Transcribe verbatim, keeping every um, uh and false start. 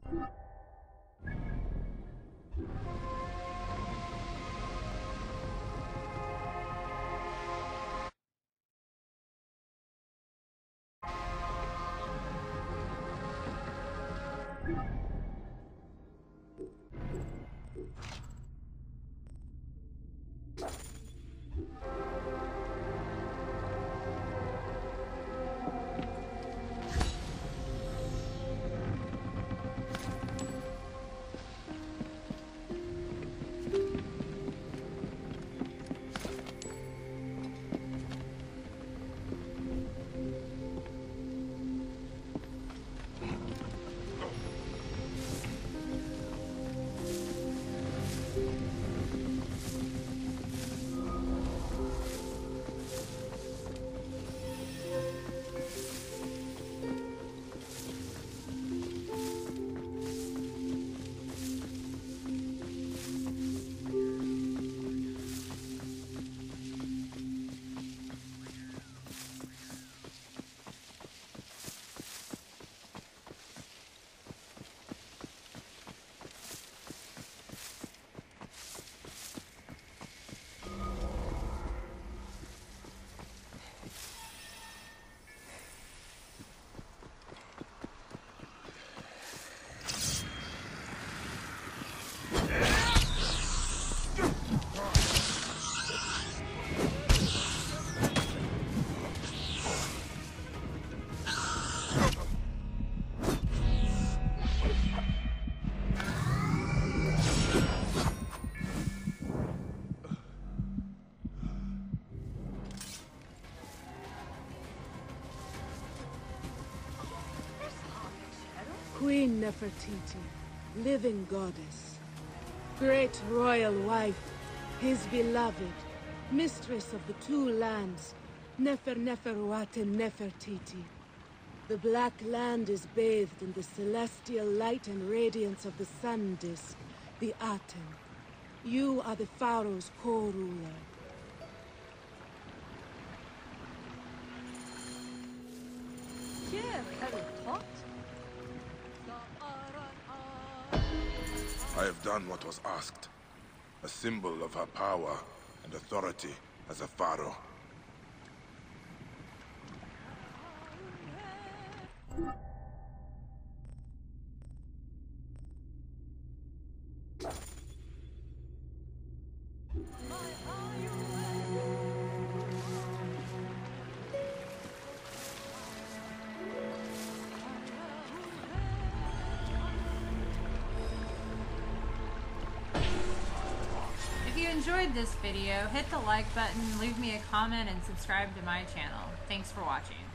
Queen Nefertiti, living goddess, great royal wife, his beloved, mistress of the two lands, Nefer Neferuaten Nefertiti. The Black Land is bathed in the celestial light and radiance of the sun disk, the Aten. You are the Pharaoh's co-ruler. I have done what was asked. A symbol of her power and authority as a pharaoh. If you enjoyed this video, hit the like button, leave me a comment, and subscribe to my channel. Thanks for watching.